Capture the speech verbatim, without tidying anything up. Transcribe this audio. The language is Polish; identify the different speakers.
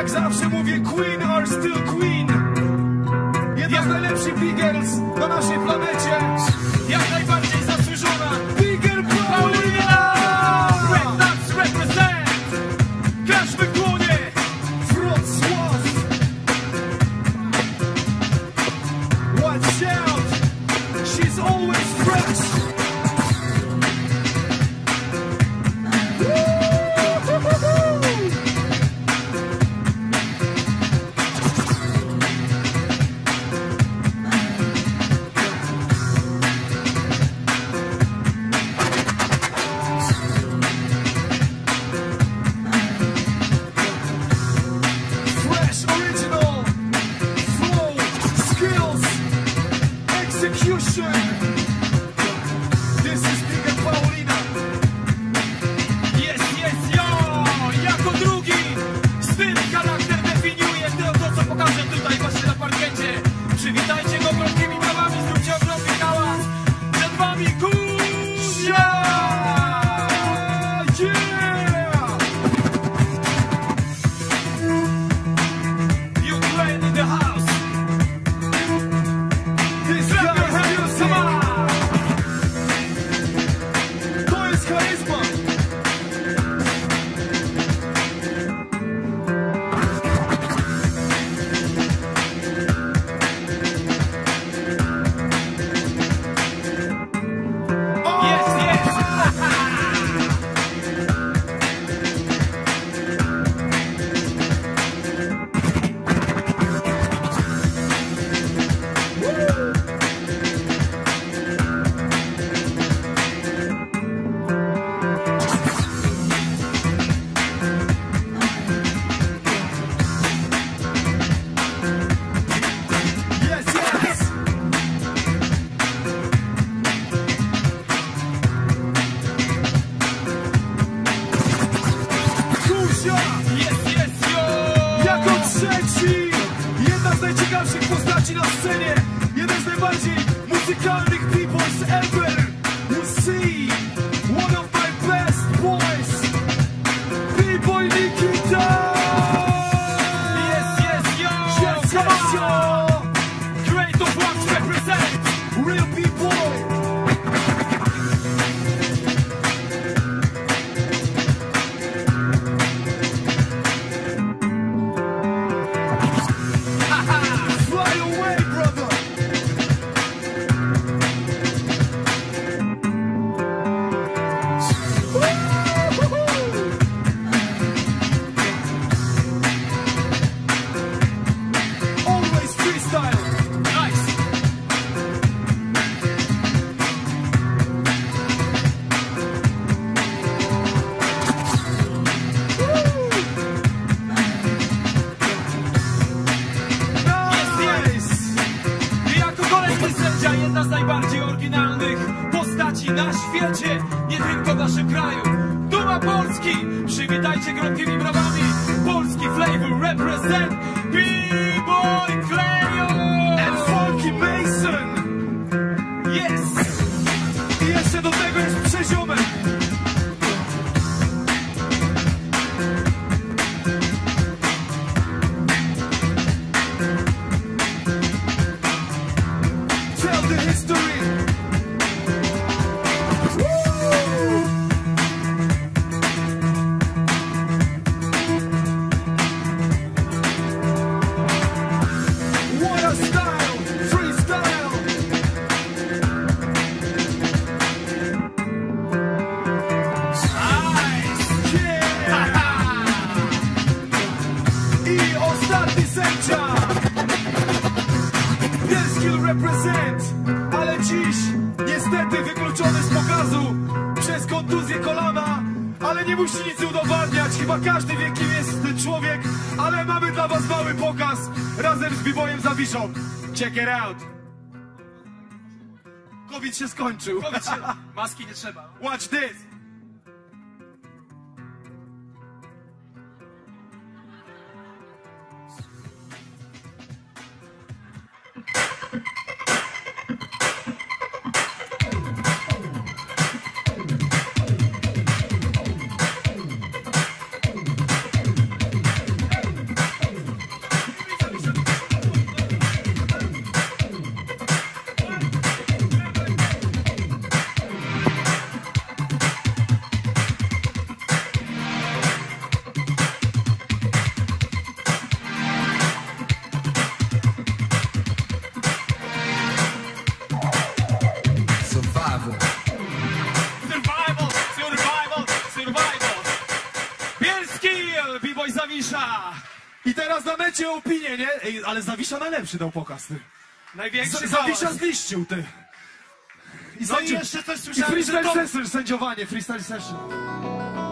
Speaker 1: Jak zawsze mówię, Queen are still Queen. Jedna z najlepszych big girls na naszej planecie. Jak najbardziej zasłużona Big Girl Paulina! Red Nuts represent. Każmy w dłonie Wrocław. Watch out, she's always fresh.
Speaker 2: Check it out! COVID się skończył.
Speaker 1: COVID się... Maski nie trzeba.
Speaker 2: Watch this! Zawisza!
Speaker 1: I teraz dajcie opinię, nie? Ej, ale Zawisza najlepszy dał pokaz, ty.
Speaker 2: Największy
Speaker 1: Z Zawisza
Speaker 2: hałas.
Speaker 1: zniszczył, ty. I,
Speaker 2: No i
Speaker 1: sędziu-
Speaker 2: jeszcze coś
Speaker 1: I
Speaker 2: słyszałem, że
Speaker 1: freestyle
Speaker 2: to...
Speaker 1: session, sędziowanie, freestyle session.